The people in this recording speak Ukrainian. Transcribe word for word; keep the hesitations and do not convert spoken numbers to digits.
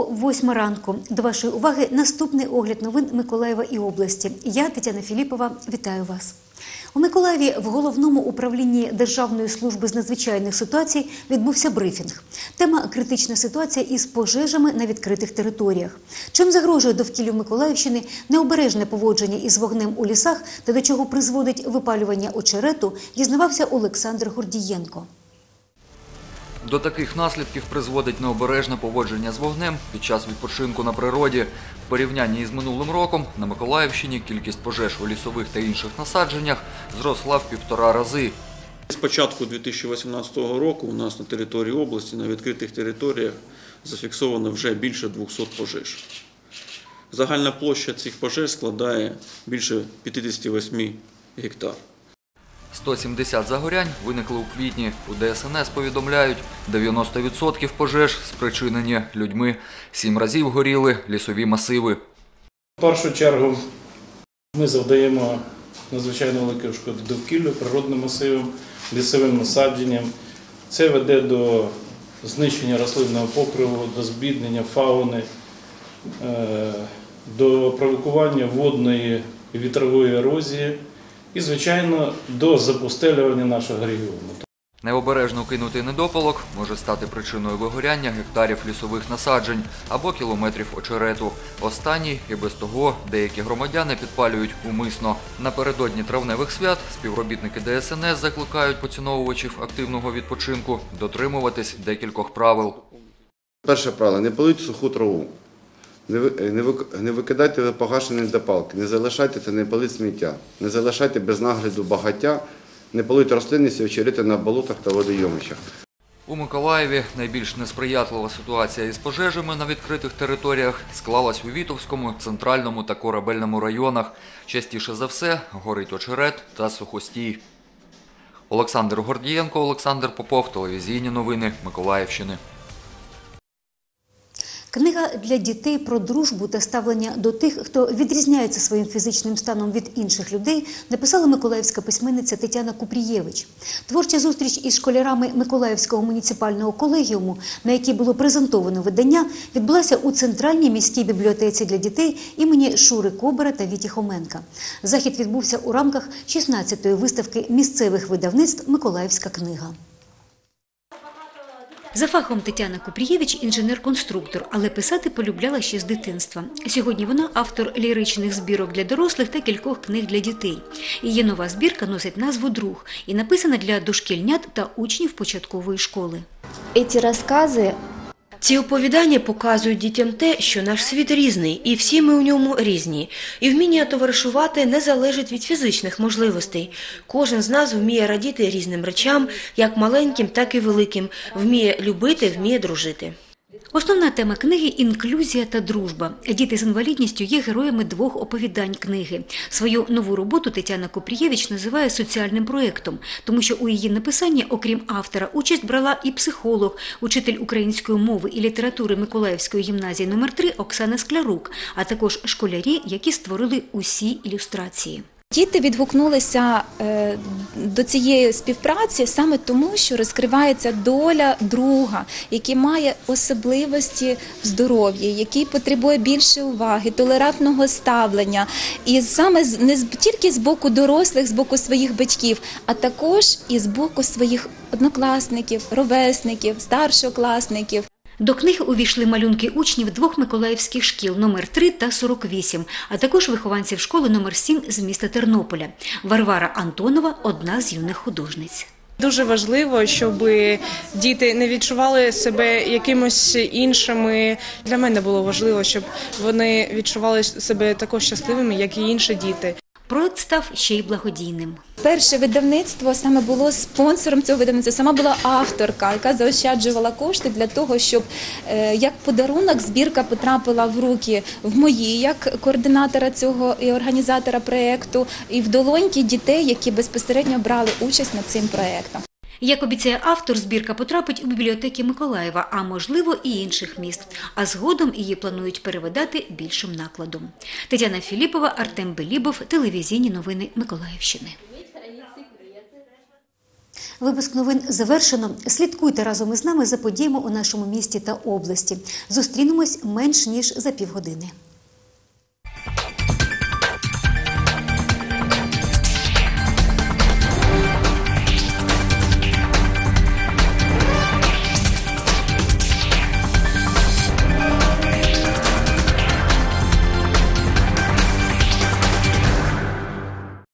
восьма ранку. До вашої уваги наступний огляд новин Миколаєва і області. Я, Тетяна Філіпова, вітаю вас. У Миколаєві в Головному управлінні Державної служби з надзвичайних ситуацій відбувся брифінг. Тема – критична ситуація із пожежами на відкритих територіях. Чим загрожує довкіллю Миколаївщини необережне поводження із вогнем у лісах та до чого призводить випалювання очерету, дізнавався Олександр Гордієнко. До таких наслідків призводить необережне поводження з вогнем під час відпочинку на природі. В порівнянні із минулим роком на Миколаївщині кількість пожеж у лісових та інших насадженнях зросла в півтора рази. З початку дві тисячі вісімнадцятого року у нас на території області, на відкритих територіях зафіксовано вже більше двохсот пожеж. Загальна площа цих пожеж складає більше п'ятдесят вісім гектар. сто сімдесят загорянь виникли у квітні. У Д С Н С повідомляють, дев'яносто відсотків пожеж спричинені людьми. Сім разів горіли лісові масиви. В першу чергу ми завдаємо надзвичайно великі шкоди довкіллю, природним масивам, лісовим насадженням. Це веде до знищення рослинного покриву, до збіднення фауни, до провокування водної і вітрової ерозії і, звичайно, до запустелювання нашого регіону. Необережно кинутий недопалок може стати причиною вигоряння гектарів лісових насаджень або кілометрів очерету. Останній і без того деякі громадяни підпалюють умисно. Напередодні травневих свят співробітники Д С Н С закликають поціновувачів активного відпочинку дотримуватись декількох правил. Перше правило – не паліть суху траву. Не викидайте погашені недопалки, не залишайте та не паліть сміття, не залишайте без нагляду багаття, не паліть рослинність і очерети на болотах та водойомищах. У Миколаєві найбільш несприятлива ситуація із пожежами на відкритих територіях склалась у Вітовському, Центральному та Корабельному районах. Частіше за все горить очерет та сухостій. Олександр Гордієнко, Олександр Попов, телевізійні новини Миколаївщини. Книга для дітей про дружбу та ставлення до тих, хто відрізняється своїм фізичним станом від інших людей, написала миколаївська письменниця Тетяна Купрієвич. Творча зустріч із школярами Миколаївського муніципального колегіуму, на якій було презентовано видання, відбулася у Центральній міській бібліотеці для дітей імені Шури Кобера та Віті Хоменка. Захід відбувся у рамках шістнадцятої виставки місцевих видавництв «Миколаївська книга». За фахом Тетяна Купрієвич – інженер-конструктор, але писати полюбляла ще з дитинства. Сьогодні вона автор ліричних збірок для дорослих та кількох книг для дітей. Її нова збірка носить назву «Друг» і написана для дошкільнят та учнів початкової школи. Ці розкази Ці оповідання показують дітям те, що наш світ різний, і всі ми у ньому різні. І вміння товаришувати не залежить від фізичних можливостей. Кожен з нас вміє радіти різним речам, як маленьким, так і великим. Вміє любити, вміє дружити. Основна тема книги – інклюзія та дружба. Діти з інвалідністю є героями двох оповідань книги. Свою нову роботу Тетяна Купрієвич називає соціальним проєктом, тому що у її написанні, окрім автора, участь брала і психолог, учитель української мови і літератури Миколаївської гімназії номер три Оксана Склярук, а також школярі, які створили усі ілюстрації. Діти відгукнулися до цієї співпраці саме тому, що розкривається доля друга, який має особливості в здоров'ї, який потребує більше уваги, толерантного ставлення. І саме не тільки з боку дорослих, з боку своїх батьків, а також і з боку своїх однокласників, ровесників, старшокласників. До книги увійшли малюнки учнів двох миколаївських шкіл номер три та сорок вісім, а також вихованців школи номер сім з міста Тернополя. Варвара Антонова – одна з юних художниць. Дуже важливо, щоб діти не відчували себе якимось іншими. Для мене було важливо, щоб вони відчували себе також щасливими, як і інші діти. Проект став ще й благодійним. Перше видавництво саме було спонсором цього видавництва, сама була авторка, яка заощаджувала кошти для того, щоб як подарунок збірка потрапила в руки в мої, як координатора цього і організатора проєкту, і в долоньки дітей, які безпосередньо брали участь над цим проєктом. Як обіцяє автор, збірка потрапить у бібліотеки Миколаєва, а можливо і інших міст. А згодом її планують перевидати більшим накладом. Тетяна Філіпова, Артем Белібов, телевізійні новини Миколаївщини. Випуск новин завершено. Слідкуйте разом із нами за подіями у нашому місті та області. Зустрінемось менш ніж за півгодини.